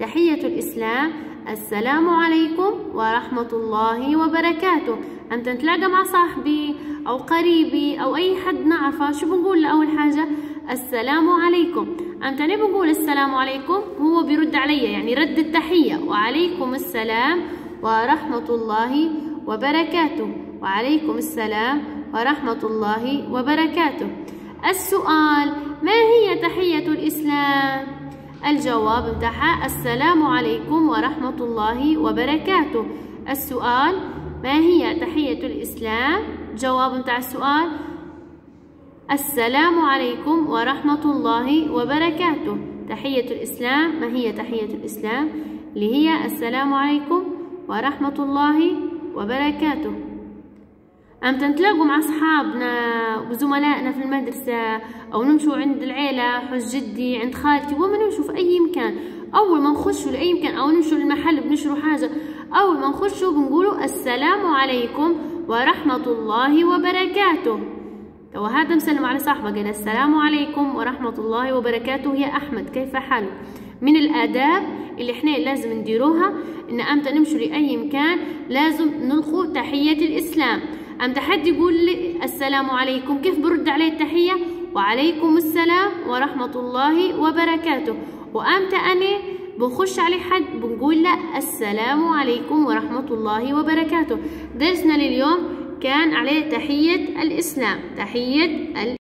تحية الإسلام السلام عليكم ورحمة الله وبركاته. أنت نتلاقى مع صاحبي أو قريبي أو أي حد نعرفه، شو بنقول له أول حاجة؟ السلام عليكم. أنت ليه بنقول السلام عليكم؟ هو بيرد علي، يعني رد التحية، وعليكم السلام ورحمة الله وبركاته، وعليكم السلام ورحمة الله وبركاته. السؤال: ما هي تحية الإسلام؟ الجواب بتاعها السلام عليكم ورحمة الله وبركاته. السؤال: ما هي تحية الإسلام؟ جواب بتاع السؤال السلام عليكم ورحمة الله وبركاته. تحية الإسلام، ما هي تحية الإسلام؟ اللي هي السلام عليكم ورحمة الله وبركاته. أمتى نتلاقوا مع أصحابنا وزملائنا في المدرسة، أو نمشوا عند العيلة، حج جدي، عند خالتي، وما نمشوا في أي مكان، أول ما نخشوا لأي مكان أو نمشوا للمحل بنشروا حاجة، أول ما نخشوا بنقولوا السلام عليكم ورحمة الله وبركاته. وهذا مسلم على صاحبه، قال السلام عليكم ورحمة الله وبركاته يا أحمد، كيف حالك؟ من الآداب اللي احنا لازم نديروها إن أمتى نمشوا لأي مكان لازم نلقوا تحية الإسلام. أمتى حد يقول لي السلام عليكم، كيف برد عليه التحية؟ وعليكم السلام ورحمة الله وبركاته. وأمتى أنا بنخش على حد بنقول له السلام عليكم ورحمة الله وبركاته. درسنا لليوم كان عليه تحية الإسلام، تحية